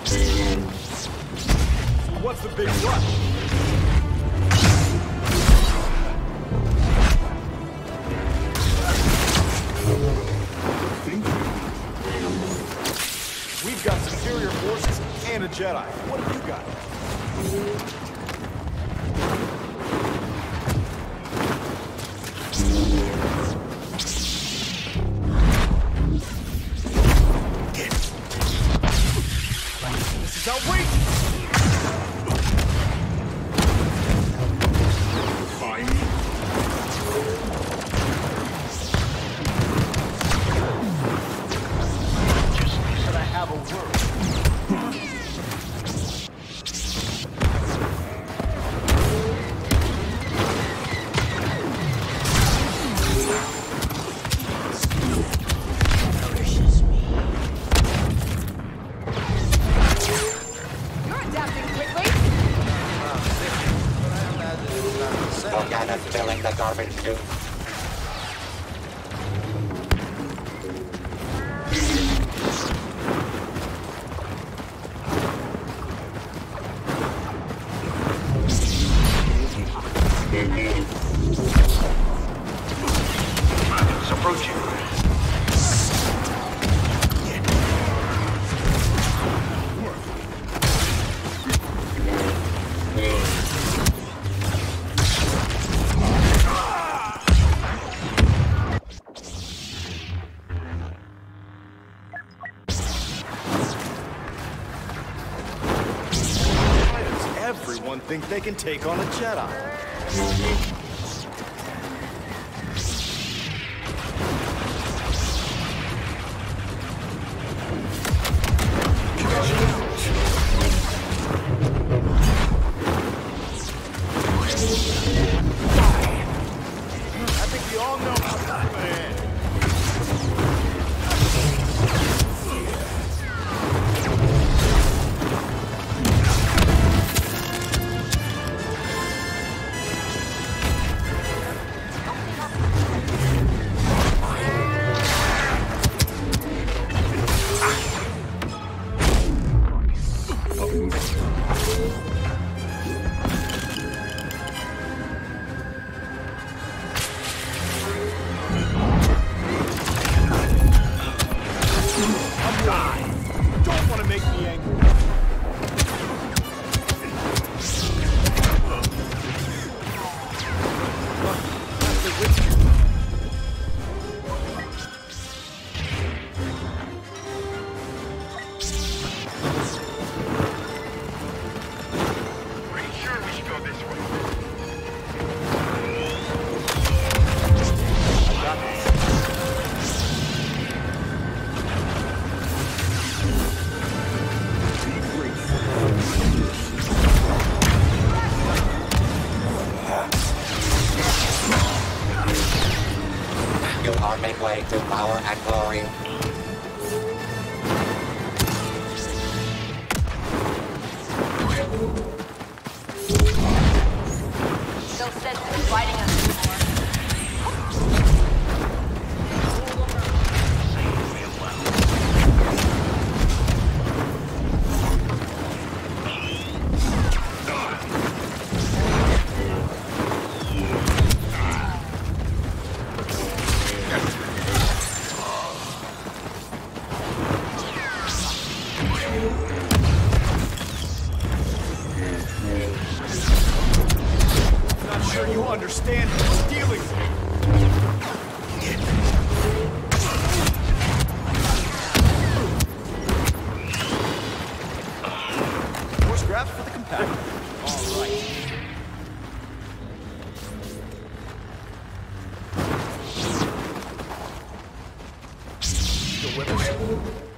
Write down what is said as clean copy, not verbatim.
What's the big rush? We've got superior forces and a Jedi. What have you got? This is outrageous! Organa's filling the garbage chute. It's approaching. Everyone thinks they can take on a Jedi. I think we all know how that's gonna end. Don't want to make me angry. Pretty sure we should go this way. I got this. You are midway to power and glory. No sense in fighting us anymore. Not sure you understand who I'm dealing with. More scraps for the compactor. All right. Still with us?